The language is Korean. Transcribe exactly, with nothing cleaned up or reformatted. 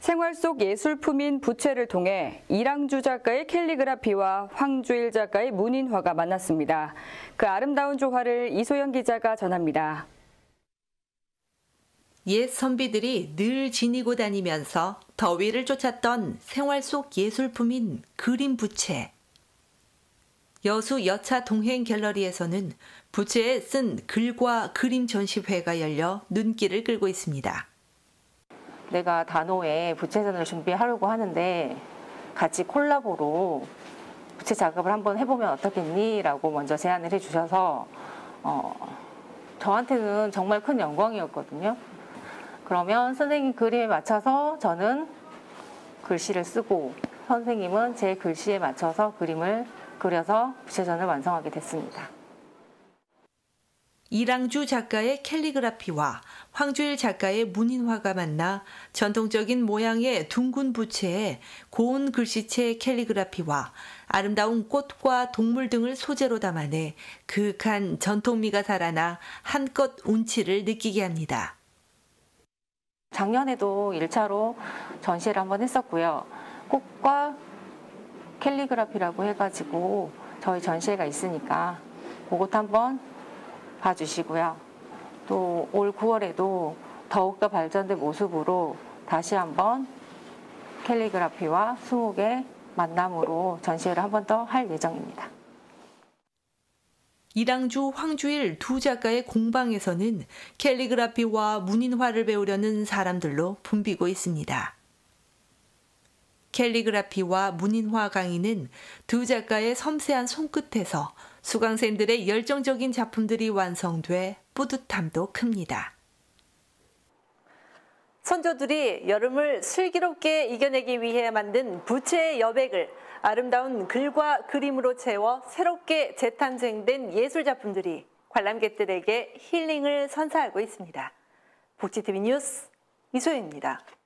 생활 속 예술품인 부채를 통해 이랑주 작가의 캘리그라피와 황주일 작가의 문인화가 만났습니다. 그 아름다운 조화를 이소영 기자가 전합니다. 옛 선비들이 늘 지니고 다니면서 더위를 쫓았던 생활 속 예술품인 그림 부채. 여수 여차 동행 갤러리에서는 부채에 쓴 글과 그림 전시회가 열려 눈길을 끌고 있습니다. 내가 단오에 부채전을 준비하려고 하는데 같이 콜라보로 부채 작업을 한번 해보면 어떻겠니? 라고 먼저 제안을 해주셔서 어, 저한테는 정말 큰 영광이었거든요. 그러면 선생님 그림에 맞춰서 저는 글씨를 쓰고 선생님은 제 글씨에 맞춰서 그림을 그려서 부채전을 완성하게 됐습니다. 이랑주 작가의 캘리그라피와 황주일 작가의 문인화가 만나 전통적인 모양의 둥근 부채에 고운 글씨체 캘리그라피와 아름다운 꽃과 동물 등을 소재로 담아내 그윽한 전통미가 살아나 한껏 운치를 느끼게 합니다. 작년에도 일 차로 전시를 한번 했었고요. 꽃과 캘리그라피라고 해가지고 저희 전시회가 있으니까 그것 한번 봐주시고요. 또 올 구월에도 더욱더 발전된 모습으로 다시 한번 캘리그라피와 수목의 만남으로 전시회를 한 번 더 할 예정입니다. 이랑주, 황주일 두 작가의 공방에서는 캘리그라피와 문인화를 배우려는 사람들로 붐비고 있습니다. 캘리그라피와 문인화 강의는 두 작가의 섬세한 손끝에서 수강생들의 열정적인 작품들이 완성돼 뿌듯함도 큽니다. 선조들이 여름을 슬기롭게 이겨내기 위해 만든 부채의 여백을 아름다운 글과 그림으로 채워 새롭게 재탄생된 예술작품들이 관람객들에게 힐링을 선사하고 있습니다. 복지티비 뉴스 이소영입니다.